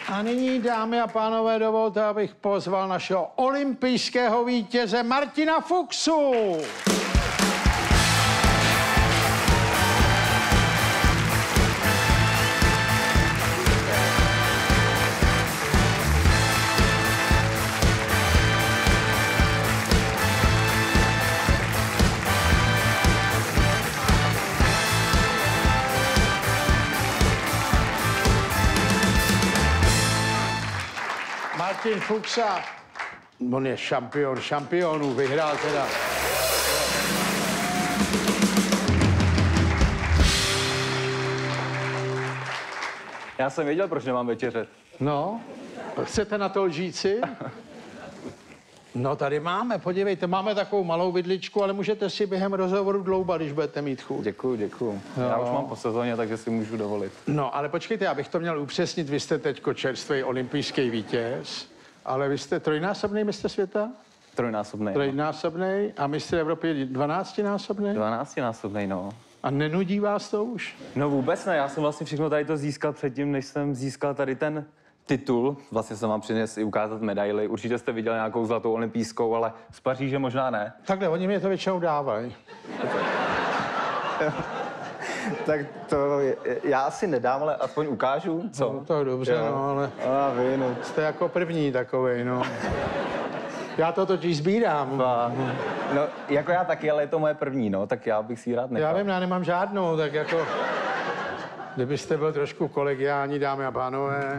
A nyní, dámy a pánové, dovolte, abych pozval našeho olympijského vítěze Martina Fuchsu. Martin Fuchsa, on je šampion šampionů, vyhrál teda. Já jsem věděl, proč nemám večeřet. No, chcete na to lžíci? No tady máme, podívejte, máme takovou malou vidličku, ale můžete si během rozhovoru dloubat, když budete mít chuť. Děkuju, děkuju. Jo. Já už mám po sezóně, takže si můžu dovolit. No, ale počkejte, já bych to měl upřesnit, vy jste teďko čerstvý olympijský vítěz, ale vy jste trojnásobný mistr světa? Trojnásobný. Trojnásobný a mistr Evropy 12násobný? 12násobný, no. A nenudí vás to už? No vůbec ne, já jsem vlastně všechno tady to získal předtím, než jsem získal tady ten titul. Vlastně jsem vám přinesl i ukázat medaily. Určitě jste viděli nějakou zlatou olympijskou, ale z Paříže možná ne. Takhle, oni mě to většinou dávají. Tak to já asi nedám, ale aspoň ukážu, co? No, to je dobře, jo. no, ale A vy, no. jste jako první takovej, no. Já to totiž sbírám. No, jako já taky, ale je to moje první, no, tak já bych si ji rád nechal. Já vím, já nemám žádnou, tak jako... Kdybyste byl trošku kolegiální, dámy a pánové.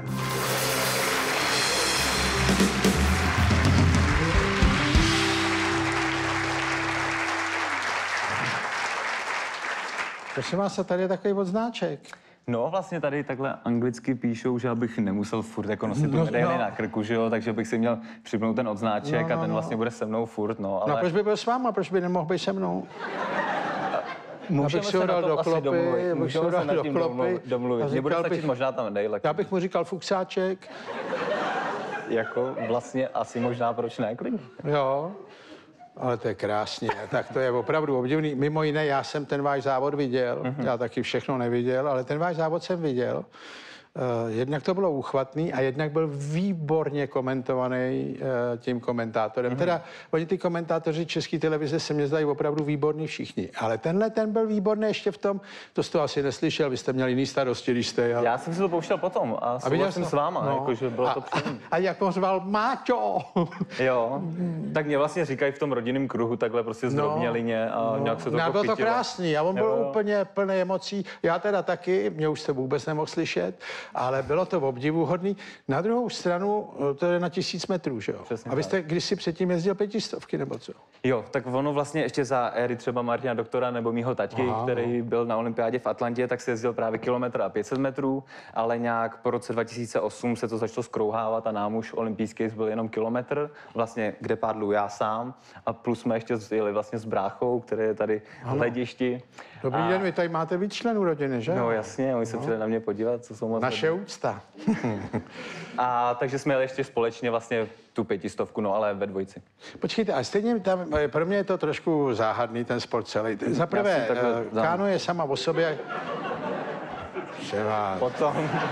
Prosím vás, a tady je takový odznáček. No, vlastně tady takhle anglicky píšou, že abych nemusel furt jako nosit tu medaili na krku, že jo, takže bych si měl připnout ten odznáček a ten vlastně bude se mnou furt, no, ale... No a proč by byl s váma, proč by nemohl být se mnou? Můžeme se na to asi domluvit. Můžeme se nad tím domluvit. Mně bude stačit možná ta medaile. Já bych mu říkal Fuchsáček. Jako vlastně asi možná, proč ne, klidně. Jo, ale to je krásně, tak to je opravdu obdivný. Mimo jiné, já jsem ten váš závod viděl, já taky všechno neviděl, ale ten váš závod jsem viděl. Jednak to bylo úchvatný a jednak byl výborně komentovaný tím komentátorem. Teda oni ty komentátoři České televize se mě zdají opravdu výborní všichni. Ale tenhle ten byl výborný ještě v tom, to jste asi neslyšel, vy jste měl jiný starosti, když jste jel. Já jsem si to pouštěl potom a souhlasím s váma, no. Jakože bylo to příjemné. A jak on řval Máťo! Jo, tak mě vlastně říkají v tom rodinném kruhu takhle prostě zdrobnělině a nějak se to bylo to krásný a on byl úplně plný emocí. Já teda taky, mě už se vůbec nemohl slyšet, ale bylo to obdivuhodný. Na druhou stranu, to je na 1000 metrů, že jo? Přesně a vy jste kdysi předtím jezdil 500, nebo co? Jo, tak ono vlastně ještě za éry třeba Martina Doktora nebo mýho taťky, který byl na olympiádě v Atlantě, tak se jezdil právě kilometr a 500 metrů, ale nějak po roce 2008 se to začalo skrouhávat a nám už olympijský byl jenom kilometr, vlastně kde pádlu já sám a plus jsme ještě jeli vlastně s bráchou, který je tady v hledišti. Dobrý den, vy tady máte víc členů rodiny, že? No jasně, oni se přijeli na mě podívat, co jsou moc. Naše úcta. A takže jsme jeli ještě společně vlastně tu 500, no ale ve dvojici. Počkejte, a stejně tam, pro mě je to trošku záhadný ten sport celý. Za prvé, káno je sama o sobě. Třeba. Potom.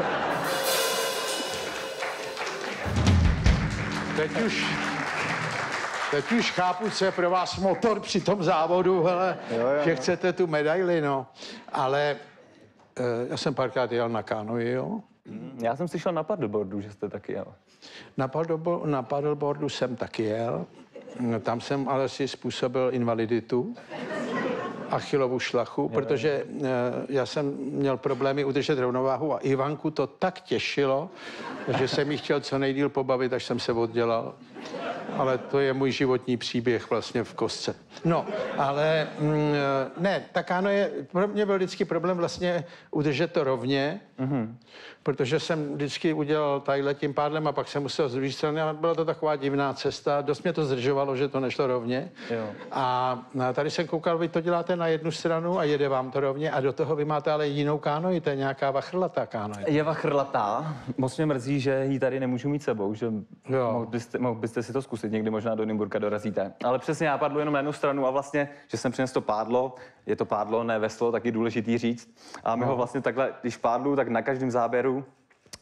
Teď už chápu, co je pro vás motor při tom závodu, hele, že chcete tu medaili, no. Ale já jsem párkrát jel na kánoji, jo. Já jsem slyšel na paddleboardu, že jste taky jel. Na paddleboardu jsem taky jel. Tam jsem ale si způsobil invaliditu. Achillovu šlachu, protože já jsem měl problémy udržet rovnováhu a Ivanku to tak těšilo, že jsem jí chtěl co nejdýl pobavit, až jsem se oddělal. Ale to je můj životní příběh vlastně v kostce. No, ale ne, tak ano, pro mě byl vždycky problém vlastně udržet to rovně, protože jsem vždycky udělal tadyhle tím pádlem a pak jsem musel z druhé strany a byla to taková divná cesta. Dost mě to zdržovalo, že to nešlo rovně. Jo. A tady jsem koukal, vy to děláte na jednu stranu a jede vám to rovně a do toho vy máte ale jinou kánoji, to je nějaká vachrlatá kánoje. Je vachrlatá. Moc mě mrzí, že ji tady nemůžu mít sebou, že mohl byste si to zkusit, někdy možná do Nymburka dorazíte. Ale přesně já padlu jenom na jednu stranu a vlastně, že jsem přinesl to pádlo, je to pádlo, ne veslo, taky důležitý říct. A my ho vlastně takhle, když pádlu, tak na každém záběru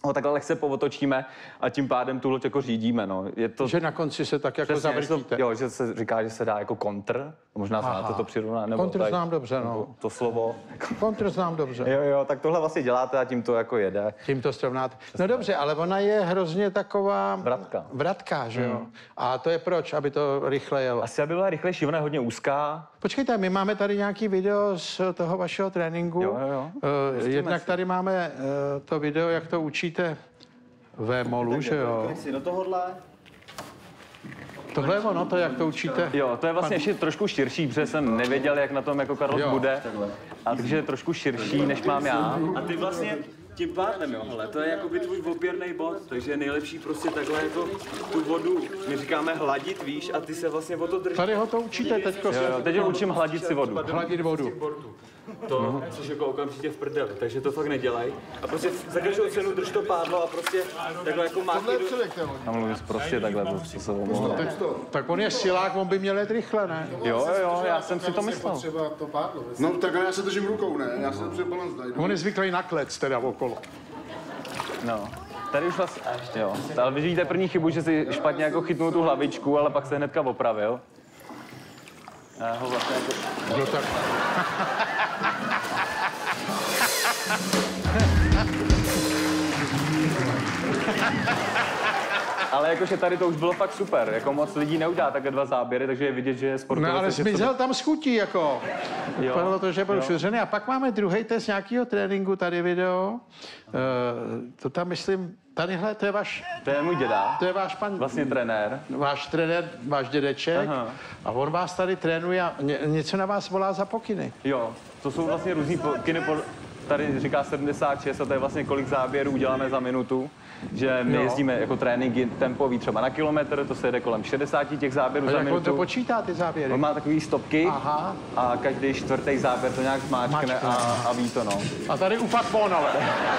ho takhle lehce povotočíme a tím pádem tu loď jako řídíme, no. Je to... Že na konci se tak jako zavrtíte. Jo, že se říká, že se dá jako kontr, možná znáte to přirovnání, nebo kontr znám dobře, no. To slovo. Kontr znám dobře. Jo, tak tohle vlastně děláte a tím to jako jede. Tím to srovnáte. No dobře, ale ona je hrozně taková... Vratka, že jo? A to je proč, aby to rychle jelo? Asi aby byla rychlejší, ona je hodně úzká. Počkejte, my máme tady nějaký video z toho vašeho tréninku. Jo. Jednak tady máme to video, jak to učíte ve molu, že jo? Do tohohle. Tohle je ono, to jak to učíte? Jo, to je vlastně ještě trošku širší, protože jsem nevěděl, jak na tom jako Karol bude. A takže je trošku širší, než mám já. A ty vlastně tím pádem, jo, hele, to je jakoby tvůj opěrný bod, takže je nejlepší prostě takhle jako tu vodu, my říkáme hladit, víš, a ty se vlastně o to držíš. Tady ho to učíte teďko. Jo, teď ho učím hladit si vodu. Hladit vodu. To, což jako okamžitě v prdeli, takže to fakt nedělej. A prostě za každou cenu drž to pádlo a prostě takhle jako mákni do... A mluvím prostě takhle, to se omlouvám. Tak on je silák, on by měl jet rychle, ne? Jo, já jsem si to myslel. No tak já se držím rukou, ne? Já se držím balans dají. On je zvyklý na klec teda okolo. No. Tady už vlastně, jo. Ale vy vidíte první chybu, že si špatně jako chytnul tu hlavičku, ale pak se hnedka opravil. Já ho vlastně jako... No tak... Ale jakože tady to už bylo fakt super, jako moc lidí neudělá takhle 2 záběry, takže je vidět, že je sportovec. No ale zmizel tam schutí, jako. Vypadalo to, že byl šuřený. A pak máme druhý test nějakého tréninku, tady video. To tam myslím, tadyhle, to je váš... To je můj děda. To je váš pan... Vlastně trenér. Váš trenér, váš dědeček. Aha. A on vás tady trénuje a něco na vás volá za pokyny. Jo, to jsou vlastně různý pokyny, tady říká 76 a to je vlastně kolik záběrů uděláme za minutu. Že my jezdíme jako tréninky tempový třeba na kilometr, to se jede kolem 60 těch záběrů za minutu. A jak on to počítá, ty záběry? On má takový stopky. Aha. A každý 4. záběr to nějak zmáčkne a ví to, no. A tady ufat bon, ale.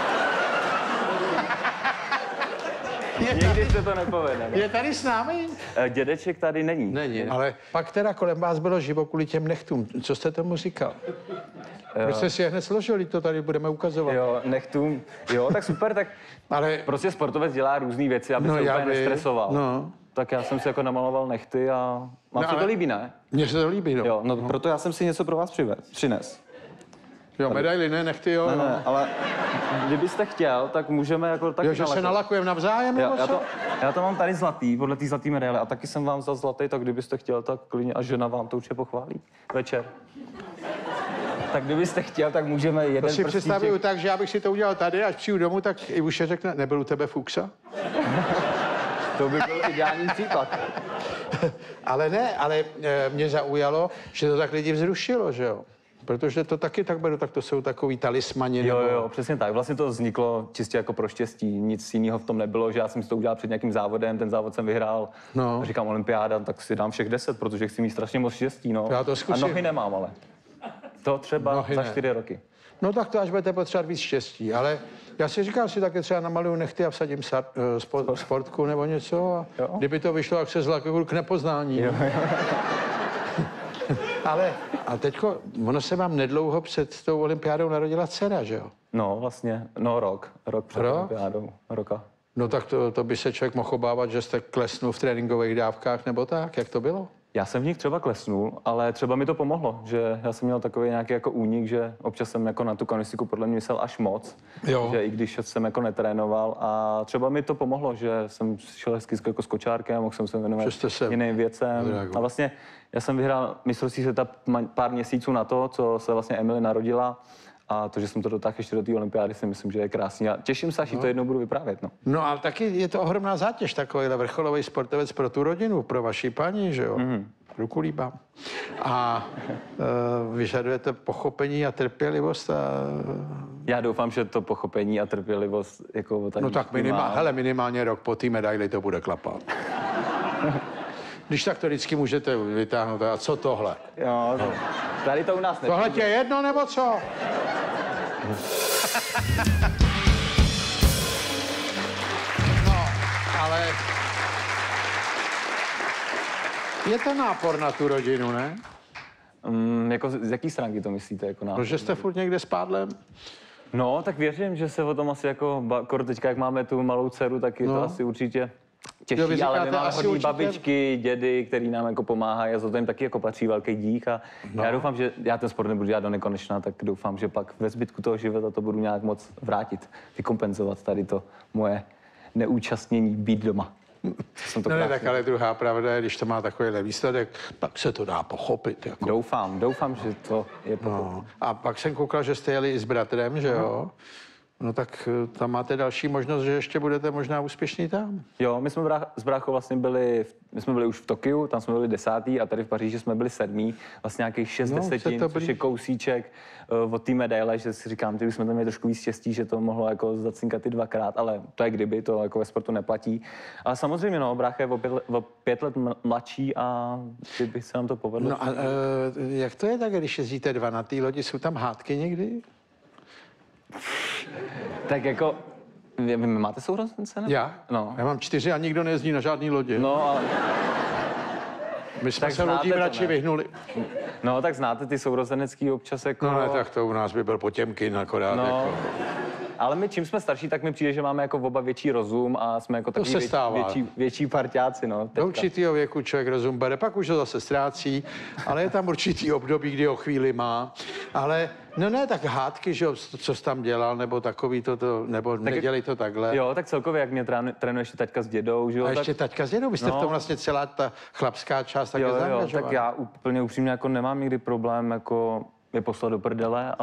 Někdy se to nepovede. Je tady s námi? Dědeček tady není. Není, ale pak teda kolem vás bylo živo kvůli těm nechtům. Co jste tomu říkal? Proč jste si je hned složili, to tady budeme ukazovat. Jo, nechtům. Jo, tak super, tak ale... prostě sportovec dělá různé věci, aby se úplně nestresoval. No. Tak já jsem si jako namaloval nechty a vám se to líbí, ne? Mně se to líbí, no. Jo, no proto já jsem si něco pro vás přines. Jo, medaily, ne, nechty, jo. Ne, ale kdybyste chtěl, tak můžeme jako taky jo, že se nalakujeme navzájem, nebo co? Já to mám tady zlatý, podle té zlatý medaile, a taky jsem vám vzal zlatý, tak kdybyste chtěl, tak klidně, a žena vám to určitě pochválí večer. Tak kdybyste chtěl, tak můžeme jeden to si představuju tak, že já bych si to udělal tady, až přijdu domů, tak i už je řekne, nebyl u tebe Fuxa? To by byl ideální příklad. Ale ne, ale mě zaujalo, že to tak lidi vzrušilo, že jo? Protože to taky tak beru, tak to jsou takový talismani. Jo, přesně tak. Vlastně to vzniklo čistě jako pro štěstí. Nic jiného v tom nebylo, že já jsem si to udělal před nějakým závodem, ten závod jsem vyhrál. No. A říkám olympiáda, tak si dám všech 10, protože chci mít strašně moc štěstí, no. Já to zkusím. A nohy nemám, ale. To třeba nohy za 4 roky. No tak to až budete potřebovat víc štěstí, ale já si říkám, si také třeba namaluju nechty a vsadím sportku nebo něco a kdyby to vyšlo, jak se zlakul k nepoznání. Jo. Ale a teďko, ono se vám nedlouho před tou olympiádou narodila dcera, že jo? No vlastně, rok před olympiádou, roka. No tak to by se člověk mohl obávat, že jste klesnul v tréninkových dávkách nebo tak, jak to bylo? Já jsem v nich třeba klesnul, ale třeba mi to pomohlo, že já jsem měl takový nějaký jako únik, že občas jsem jako na tu kanoistiku podle mě myslel až moc, že i když jsem jako netrénoval a třeba mi to pomohlo, že jsem šel hezky jako s kočárkem, mohl jsem se věnovat jiným věcem a vlastně já jsem vyhrál mistrovství světa pár měsíců na to, co se vlastně Emily narodila. A to, že jsem to dotáhl ještě do té olympiády, si myslím, že je krásný. A těším se, až to jednou budu vyprávět. No, ale taky je to ohromná zátěž, takovýhle vrcholový sportovec pro tu rodinu, pro vaši paní, že jo? Ruku líbám. A vyžadujete pochopení a trpělivost a... Já doufám, že to pochopení a trpělivost jako tady... No tak minimálně rok po té medaili to bude klapat. Když tak to vždycky můžete vytáhnout. A co tohle? Jo, tady to u nás nepůjde. Tohle tě je jedno, nebo co? No, ale... Je to nápor na tu rodinu, ne? Jako z jaký stránky to myslíte? Jako nápor? Protože jste furt někde s pádlem? No, tak věřím, že se o tom asi jako, teďka jak máme tu malou dceru, tak je to asi určitě těžší, Jo, vy ale my říkáte máme asi hodný určitě- babičky, dědy, který nám jako pomáhají a za to jim taky jako patří velký dík a já doufám, že já ten sport nebudu dělat do nekonečna, tak doufám, že pak ve zbytku toho života to budu nějak moc vrátit, vykompenzovat tady to moje neúčastnění být doma. Jsem to No ne, krásně- tak ale druhá pravda je, když to má takovýhle výsledek, tak se to dá pochopit. Jako. Doufám, že to je No. A pak jsem koukal, že jste jeli i s bratrem, že jo? No tak tam máte další možnost, že ještě budete možná úspěšný tam. Jo, my jsme s bráchou vlastně byli, my jsme byli už v Tokiu, tam jsme byli 10. a tady v Paříži jsme byli 7. Vlastně nějakých 6 No, desetin, to což byli- je kousíček od té medaile, že si říkám, že bychom tam měli trošku víc štěstí, že to mohlo jako zacinkat i 2krát, ale to je kdyby, to jako ve sportu neplatí. Ale samozřejmě, no, brácha je o 5 let mladší a kdyby se nám to povedlo. No a jak to je tak, když jezdíte dva na té lodi, jsou tam hádky někdy? Tak jako, vy máte sourozence? nebo? Já? No. Já mám 4 a nikdo nejezdí na žádný lodě. No, ale, My jsme tak se lodím znáte to, radši ne? vyhnuli. no, tak znáte ty sourozenecký občas jako... No ne, tak to u nás by byl Potěmkin akorát. No, Jako. ale my čím jsme starší, tak mi přijde, že máme jako oba větší rozum a jsme jako takový se stává. větší parťáci, no. Do teďka. určitého věku člověk rozum bere, pak už ho zase ztrácí, ale je tam určitý období, kdy ho chvíli má. Ale no ne, tak hádky, že jo, co jsi tam dělal, nebo takový to nebo nedělej to takhle. Jo, tak celkově, jak mě trénuje ještě taťka s dědou, že jo, A tak, ještě taťka s dědou, vy jste v tom vlastně celá ta chlapská část také jo, zaangažovaná. tak já úplně upřímně jako nemám nikdy problém jako je poslat do prdele,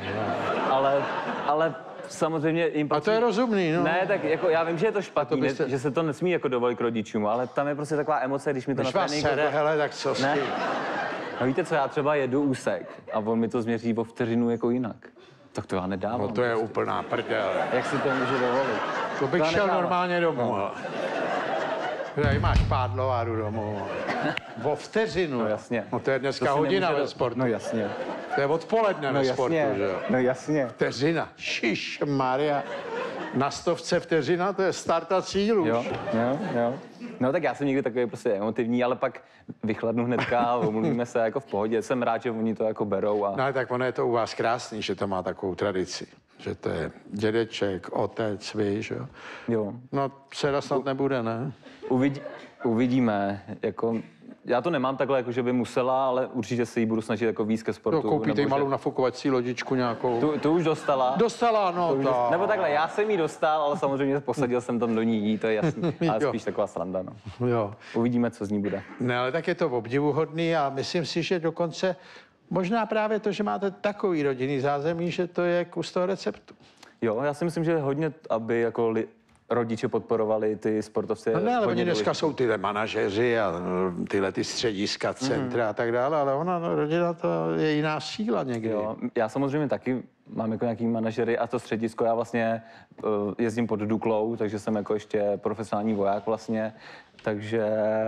ale samozřejmě jim A to je rozumný, no. Ne, tak jako já vím, že je to špatný, A to byste- že se to nesmí jako dovolit k rodičům, ale tam je prostě taková emoce, když mi to Když na vás tréninku... sere, hele, tak co s Ne. tím? No víte co, já třeba jedu úsek a on mi to změří o vteřinu jako jinak. Tak to já nedávám. No to je úplná prdel. Jak si to může dovolit? To bych já šel nedávám. normálně domů. No. Tady máš pádlo a jdu domů. O vteřinu. No jasně. No to je To dneska si hodina nemůže ve sportu. No jasně. To je odpoledne No ve sportu, jasně. že jo? No jasně. Vteřina. Šiš Maria. Na 100 vteřina, to je starta cílu. už. Jo. No tak já jsem někdy takový prostě emotivní, ale pak vychladnu hnedka a omluvíme se jako v pohodě. Jsem rád, že oni to jako berou a... No ale tak ono je to u vás krásný, že to má takovou tradici. Že to je dědeček, otec, víš, jo? Jo. No, dcera snad nebude, ne? Uvidíme, jako... Já to nemám takhle, jako že by musela, ale určitě se jí budu snažit jako víc ke sportu. To koupíte jí nebo že- malou nafukovací lodičku nějakou. Tu už dostala. Dostala, no To už to. nebo takhle, já jsem jí dostal, ale samozřejmě posadil jsem tam do ní jí, to je jasný. Ale Jo. spíš taková sranda, no. Jo. Uvidíme, co z ní bude. Ne, ale tak je to obdivuhodný a myslím si, že dokonce možná právě to, že máte takový rodinný zázemí, že to je kus toho receptu. Jo, já si myslím, že hodně, aby jako rodiče podporovali ty sportovce. No ne, ale hodně oni dneska důležitý. jsou tyhle manažeři a tyhle ty střediska, centra a tak dále, ale ona, no, rodina, to je jiná síla někdy. Jo, já samozřejmě taky mám jako nějaký manažery a to středisko, já vlastně jezdím pod Duklou, takže jsem jako ještě profesionální voják vlastně, takže...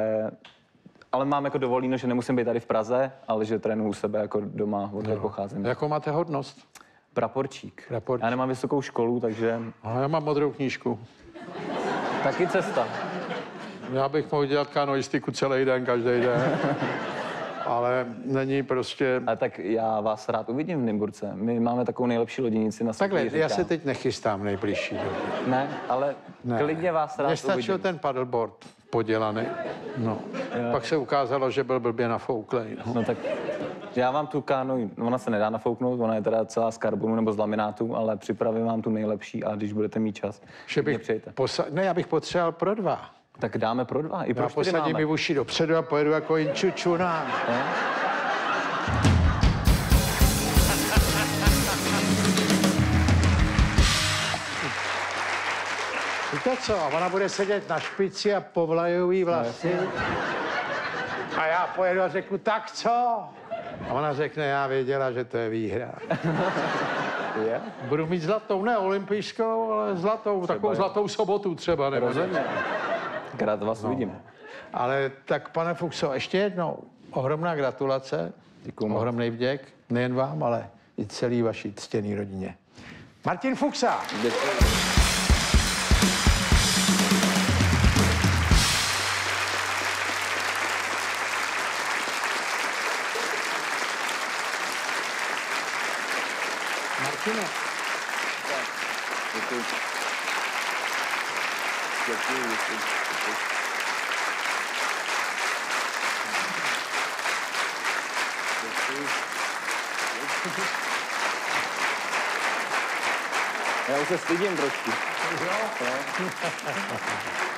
Ale mám jako dovolíno, že nemusím být tady v Praze, ale že trénuju u sebe jako doma, odkud pocházím. Jakou máte hodnost? Praporčík. Praporčík. Já nemám vysokou školu, takže A já mám modrou knížku. taky cesta. Já bych mohl dělat kanoistiku celý den, každý den. Ale není prostě... Ale tak já vás rád uvidím v Nymburce. My máme takovou nejlepší loděnici na světě. Takhle, já říkám. se teď nechystám nejbližší době. Ne, ale klidně vás rád Mně stačil uvidím. ten paddleboard podělaný. No. Pak se ukázalo, že byl blbě nafouklej. No. No tak já vám tu kánu, ona se nedá nafouknout, ona je teda celá z karbonu nebo z laminátu, ale připravím vám tu nejlepší a když budete mít čas, Že mě bych přijďte. ne, já bych potřeboval pro 2. Tak dáme pro 2, i pro Já 4 posadím máme. mi uši dopředu a pojedu jako inčučuna. Ne? Víte co, a ona bude sedět na špici a povlajový vlasy. A já pojedu a řeknu, tak co? A ona řekne, já věděla, že to je výhra. Je? Budu mít zlatou, ne olympijskou, ale zlatou, takovou zlatou sobotu třeba. Nebo Rozhodně. Tak rád vás uvidím. Ale tak, pane Fuchso, ještě jednou ohromná gratulace. Děkuju moc. Ohromný vděk, nejen vám, ale i celý vaší ctěný rodině. Martin Fuchsa. Děkuji. Martine, Já už se stydím trošku. Jo?